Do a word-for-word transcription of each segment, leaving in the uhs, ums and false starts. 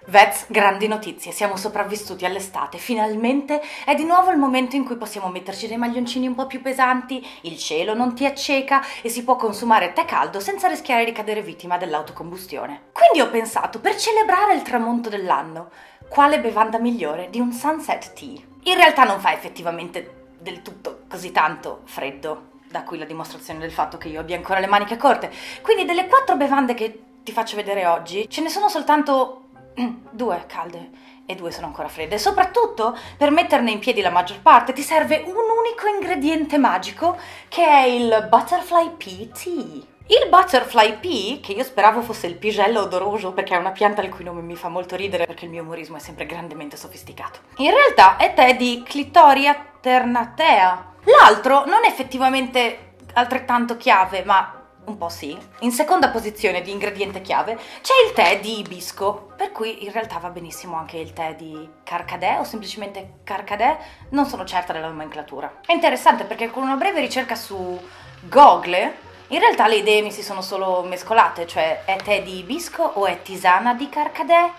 Vets, grandi notizie, siamo sopravvissuti all'estate, finalmente è di nuovo il momento in cui possiamo metterci dei maglioncini un po' più pesanti, il cielo non ti acceca e si può consumare tè caldo senza rischiare di cadere vittima dell'autocombustione. Quindi ho pensato, per celebrare il tramonto dell'anno, quale bevanda migliore di un sunset tea? In realtà non fa effettivamente del tutto così tanto freddo, da qui la dimostrazione del fatto che io abbia ancora le maniche corte. Quindi delle quattro bevande che ti faccio vedere oggi, ce ne sono soltanto due calde e due sono ancora fredde. Soprattutto, per metterne in piedi la maggior parte ti serve un unico ingrediente magico, che è il Butterfly Pea Tea. Il Butterfly Pea, che io speravo fosse il pigello odoroso perché è una pianta il cui nome mi fa molto ridere perché il mio umorismo è sempre grandemente sofisticato, in realtà è tè di Clitoria ternatea. L'altro non è effettivamente altrettanto chiave, ma un po' sì. In seconda posizione di ingrediente chiave c'è il tè di ibisco, per cui in realtà va benissimo anche il tè di carcadè o semplicemente carcadè, non sono certa della nomenclatura. È interessante perché con una breve ricerca su Google in realtà le idee mi si sono solo mescolate, cioè è tè di ibisco o è tisana di carcadè?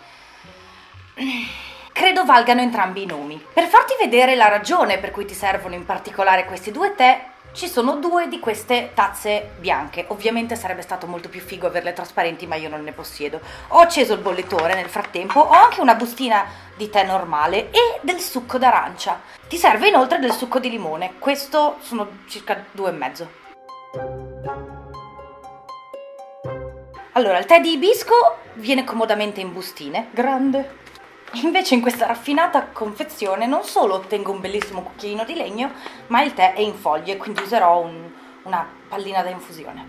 Credo valgano entrambi i nomi. Per farti vedere la ragione per cui ti servono in particolare questi due tè, ci sono due di queste tazze bianche. Ovviamente sarebbe stato molto più figo averle trasparenti, ma io non ne possiedo. Ho acceso il bollitore nel frattempo, ho anche una bustina di tè normale e del succo d'arancia. Ti serve inoltre del succo di limone, questo sono circa due e mezzo. Allora, il tè di ibisco viene comodamente in bustine, grande. Invece in questa raffinata confezione non solo ottengo un bellissimo cucchiaino di legno, ma il tè è in foglie, quindi userò un, una pallina da infusione.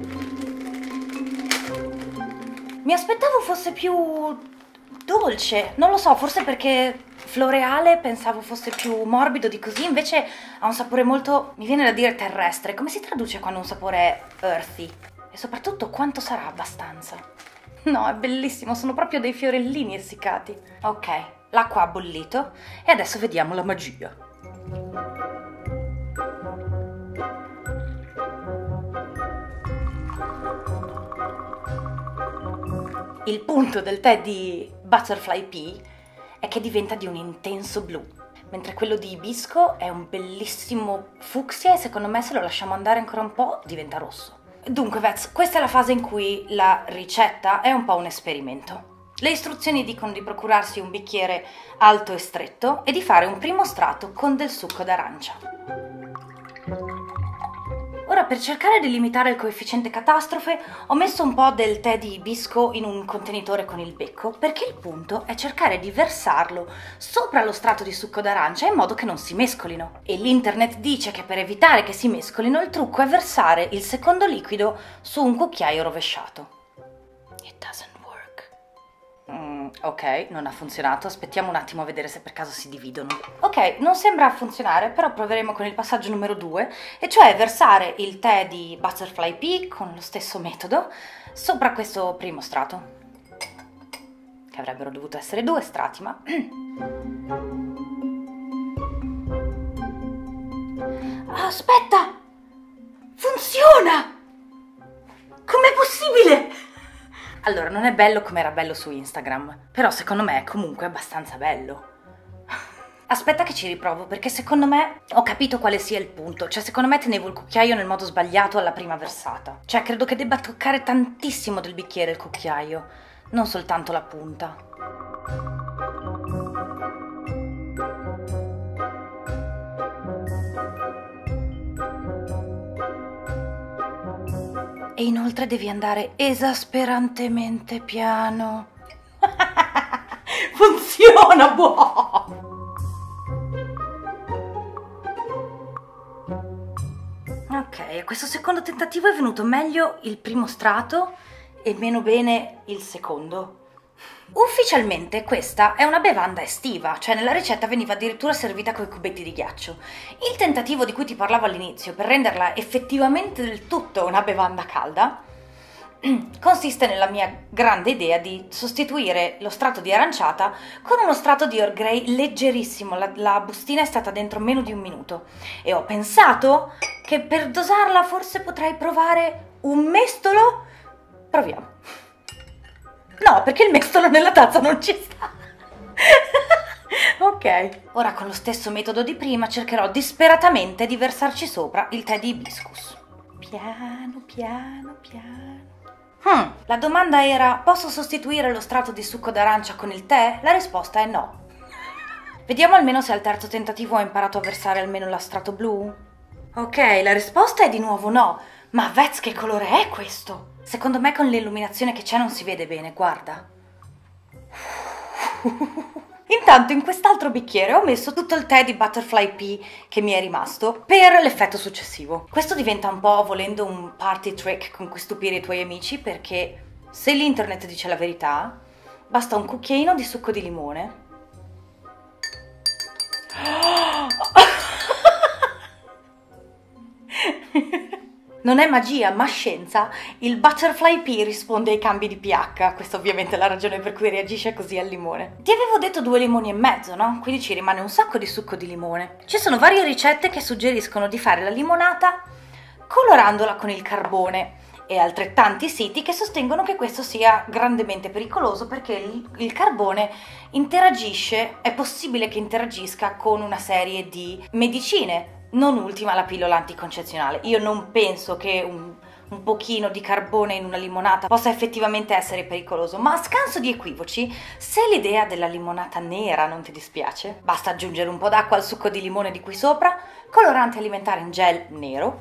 Mi aspettavo fosse più dolce, non lo so, forse perché floreale pensavo fosse più morbido di così, invece ha un sapore molto, mi viene da dire terrestre. Come si traduce quando un sapore è earthy? E soprattutto quanto sarà abbastanza? No, è bellissimo, sono proprio dei fiorellini essiccati. Ok, l'acqua ha bollito e adesso vediamo la magia. Il punto del tè di Butterfly Pea è che diventa di un intenso blu, mentre quello di ibisco è un bellissimo fucsia e secondo me se lo lasciamo andare ancora un po' diventa rosso. Dunque, Vets, questa è la fase in cui la ricetta è un po' un esperimento. Le istruzioni dicono di procurarsi un bicchiere alto e stretto e di fare un primo strato con del succo d'arancia. Ora, per cercare di limitare il coefficiente catastrofe, ho messo un po' del tè di ibisco in un contenitore con il becco, perché il punto è cercare di versarlo sopra lo strato di succo d'arancia in modo che non si mescolino. E l'internet dice che per evitare che si mescolino il trucco è versare il secondo liquido su un cucchiaio rovesciato. It doesn't work. Mm, ok, non ha funzionato, aspettiamo un attimo a vedere se per caso si dividono. Ok, non sembra funzionare, però proveremo con il passaggio numero due, e cioè versare il tè di Butterfly Pea con lo stesso metodo sopra questo primo strato, che avrebbero dovuto essere due strati, ma... Aspetta! Funziona! Com'è possibile? Allora, non è bello come era bello su Instagram, però secondo me è comunque abbastanza bello. Aspetta che ci riprovo, perché secondo me ho capito quale sia il punto. Cioè, secondo me tenevo il cucchiaio nel modo sbagliato alla prima versata. Cioè, credo che debba toccare tantissimo del bicchiere il cucchiaio, non soltanto la punta. E inoltre devi andare esasperantemente piano. Funziona, buono! Ok, a questo secondo tentativo è venuto meglio il primo strato e meno bene il secondo. Ufficialmente questa è una bevanda estiva, cioè nella ricetta veniva addirittura servita coi cubetti di ghiaccio. Il tentativo di cui ti parlavo all'inizio per renderla effettivamente del tutto una bevanda calda consiste nella mia grande idea di sostituire lo strato di aranciata con uno strato di Earl Grey leggerissimo. La, la bustina è stata dentro meno di un minuto e ho pensato che per dosarla forse potrei provare un mestolo. Proviamo. No, perché il mestolo nella tazza non ci sta. Ok, ora con lo stesso metodo di prima cercherò disperatamente di versarci sopra il tè di ibiscus. Piano, piano, piano. Hmm, la domanda era: posso sostituire lo strato di succo d'arancia con il tè? La risposta è no. Vediamo almeno se al terzo tentativo ho imparato a versare almeno lo strato blu. Ok, la risposta è di nuovo no. Ma Vez, che colore è questo? Secondo me con l'illuminazione che c'è non si vede bene, guarda. Intanto in quest'altro bicchiere ho messo tutto il tè di Butterfly Pea che mi è rimasto per l'effetto successivo. Questo diventa un po', volendo, un party trick con cui stupire i tuoi amici, perché se l'internet dice la verità, basta un cucchiaino di succo di limone. Non è magia, ma scienza. Il Butterfly Pea risponde ai cambi di pH. Questa ovviamente è la ragione per cui reagisce così al limone. Ti avevo detto due limoni e mezzo, no? Quindi ci rimane un sacco di succo di limone. Ci sono varie ricette che suggeriscono di fare la limonata colorandola con il carbone e altrettanti siti che sostengono che questo sia grandemente pericoloso perché il, il carbone interagisce, è possibile che interagisca con una serie di medicine. Non ultima la pillola anticoncezionale. Io non penso che un, un pochino di carbone in una limonata possa effettivamente essere pericoloso, ma a scanso di equivoci, se l'idea della limonata nera non ti dispiace, basta aggiungere un po' d'acqua al succo di limone di qui sopra, colorante alimentare in gel nero,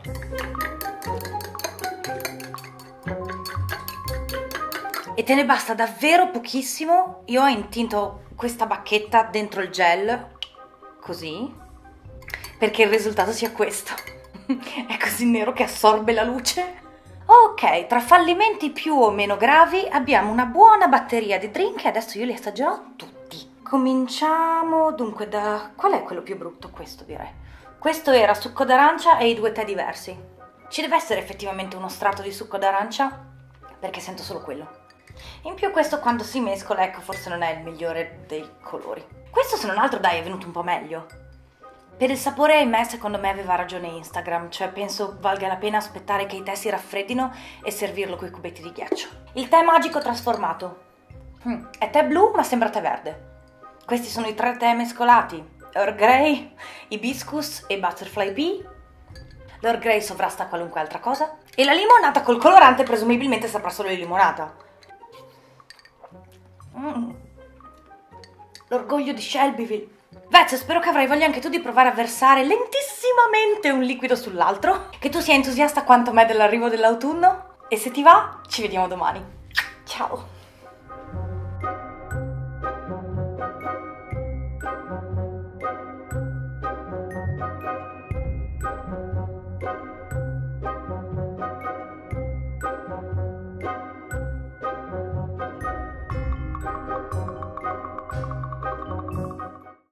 e te ne basta davvero pochissimo. Io ho intinto questa bacchetta dentro il gel, così, perché il risultato sia questo. È così nero che assorbe la luce. Ok, tra fallimenti più o meno gravi abbiamo una buona batteria di drink e adesso io li assaggerò tutti. Cominciamo dunque da... qual è quello più brutto? Questo direi. Questo era succo d'arancia e i due tè diversi. Ci deve essere effettivamente uno strato di succo d'arancia, perché sento solo quello. In più questo quando si mescola, ecco, forse non è il migliore dei colori. Questo, se non altro, dai, è venuto un po' meglio. Per il sapore, ahimè, secondo me aveva ragione Instagram, cioè penso valga la pena aspettare che i tè si raffreddino e servirlo coi cubetti di ghiaccio. Il tè magico trasformato. Mm, è tè blu ma sembra tè verde. Questi sono i tre tè mescolati: Earl Grey, Hibiscus e Butterfly Pea. L'Earl Grey sovrasta qualunque altra cosa. E la limonata col colorante presumibilmente saprà solo di limonata. Mm. L'orgoglio di Shelbyville. Vez, spero che avrai voglia anche tu di provare a versare lentissimamente un liquido sull'altro, che tu sia entusiasta quanto me dell'arrivo dell'autunno, e se ti va ci vediamo domani. Ciao!